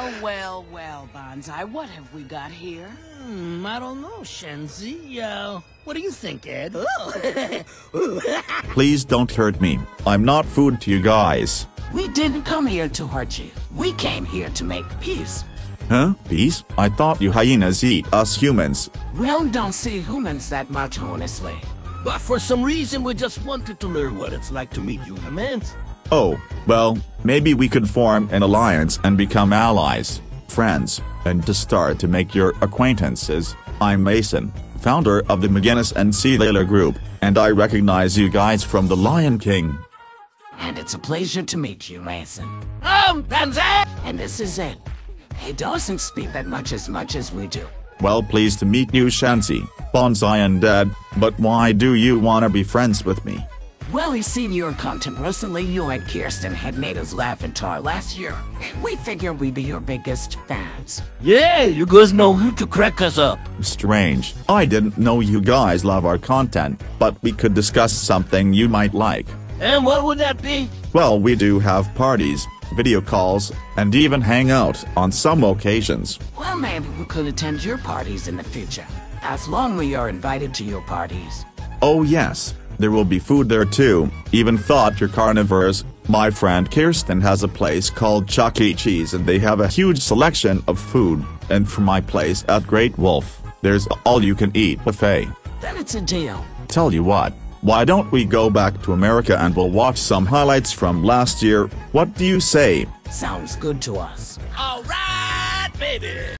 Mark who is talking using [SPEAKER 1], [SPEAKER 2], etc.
[SPEAKER 1] Well, Banzai, what have we got here?
[SPEAKER 2] I don't know, Shenzi. What do you think, Ed?
[SPEAKER 3] Please don't hurt me. I'm not food to you guys.
[SPEAKER 1] We didn't come here to hurt you. We came here to make peace.
[SPEAKER 3] Huh? Peace? I thought you hyenas eat us humans.
[SPEAKER 1] We don't see humans that much, honestly.
[SPEAKER 2] But for some reason, we just wanted to learn what it's like to meet you humans.
[SPEAKER 3] Oh, well, maybe we could form an alliance and become allies, friends, and to start to make your acquaintances. I'm Mason, founder of the McGuinness and Shenzi group, and I recognize you guys from The Lion King.
[SPEAKER 1] And it's a pleasure to meet you, Mason.
[SPEAKER 2] Banzai!
[SPEAKER 1] And this is it. He doesn't speak that much as we do.
[SPEAKER 3] Well, pleased to meet you, Shenzi, Banzai and Ed, but why do you wanna be friends with me?
[SPEAKER 1] Well, we've seen your content recently. You and Kirsten had made us laugh and tar last year. We figured we'd be your biggest fans.
[SPEAKER 2] Yeah, you guys know who to crack us up.
[SPEAKER 3] Strange. I didn't know you guys love our content, but we could discuss something you might like.
[SPEAKER 2] And what would that be?
[SPEAKER 3] Well, we do have parties, video calls, and even hang out on some occasions.
[SPEAKER 1] Well, maybe we could attend your parties in the future, as long as we are invited to your parties.
[SPEAKER 3] Oh yes, there will be food there too. Even thought you're carnivores. My friend Kirsten has a place called Chuck E. Cheese and they have a huge selection of food. And for my place at Great Wolf, there's all-you-can-eat buffet.
[SPEAKER 1] Then it's a deal.
[SPEAKER 3] Tell you what, why don't we go back to America and we'll watch some highlights from last year? What do you say?
[SPEAKER 1] Sounds good to us.
[SPEAKER 2] All right, baby.